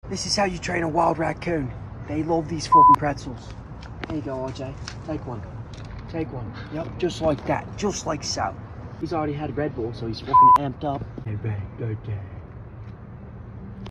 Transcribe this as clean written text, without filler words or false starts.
This is how you train a wild raccoon. They love these fucking pretzels. There you go, RJ. Take one. Take one. Yep, just like that. Just like so. He's already had Red Bull, so he's fucking amped up. Hey, babe, go,